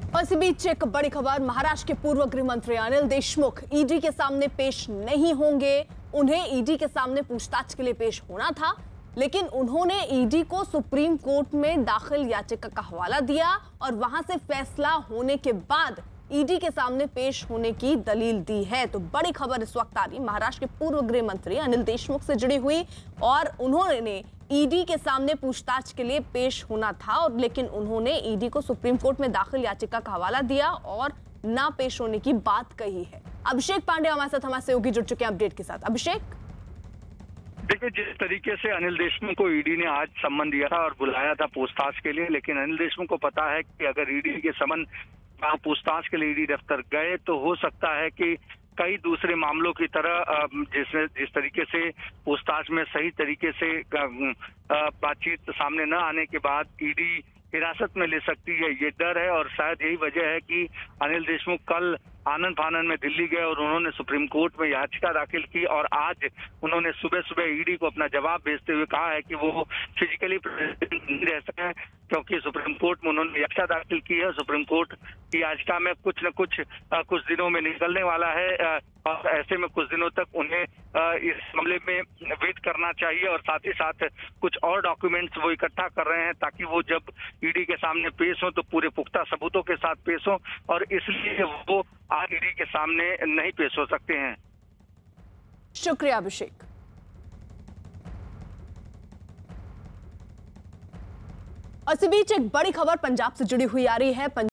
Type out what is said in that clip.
और इसी बीच एक बड़ी खबर, महाराष्ट्र के पूर्व गृह मंत्री अनिल देशमुख ईडी के सामने पेश नहीं होंगे। उन्हें ईडी के सामने पूछताछ के लिए पेश होना था, लेकिन उन्होंने ईडी को सुप्रीम कोर्ट में दाखिल याचिका का हवाला दिया और वहां से फैसला होने के बाद ईडी के सामने पेश होने की दलील दी है। तो बड़ी खबर इस वक्त आ रही महाराष्ट्र के पूर्व गृह मंत्री अनिल देशमुख से जुड़ी हुई, और उन्होंने ईडी के सामने पूछताछ के लिए पेश होना था, और लेकिन उन्होंने ईडी को सुप्रीम कोर्ट में दाखिल याचिका का हवाला दिया और ना पेश होने की बात कही है। अभिषेक पांडे हमारे साथ हमारे सहयोगी जुड़ चुके हैं अपडेट के साथ। अभिषेक, देखिए, जिस तरीके से अनिल देशमुख को ईडी ने आज सम्मन दिया था और बुलाया था पूछताछ के लिए, लेकिन अनिल देशमुख को पता है कि अगर ईडी के सम्मन पूछताछ के लिए ईडी दफ्तर गए तो हो सकता है कि कई दूसरे मामलों की तरह जिस तरीके से पूछताछ में सही तरीके से बातचीत सामने न आने के बाद ईडी हिरासत में ले सकती है, ये डर है। और शायद यही वजह है कि अनिल देशमुख कल आनन फानन में दिल्ली गए और उन्होंने सुप्रीम कोर्ट में याचिका दाखिल की, और आज उन्होंने सुबह सुबह ईडी को अपना जवाब भेजते हुए कहा है कि वो फिजिकली प्रेजेंट नहीं रह सके, क्योंकि सुप्रीम कोर्ट में उन्होंने याचिका दाखिल की है। सुप्रीम कोर्ट की याचिका में कुछ न कुछ दिनों में निकलने वाला है, और ऐसे में कुछ दिनों तक उन्हें इस मामले में वेट करना चाहिए, और साथ ही साथ कुछ और डॉक्यूमेंट्स वो इकट्ठा कर रहे हैं ताकि वो जब ईडी के सामने पेश हो तो पूरे पुख्ता सबूतों के साथ पेश हो, और इसलिए वो आज ईडी के सामने नहीं पेश हो सकते हैं। शुक्रिया अभिषेक। और इसी बीच एक बड़ी खबर पंजाब से जुड़ी हुई आ रही है।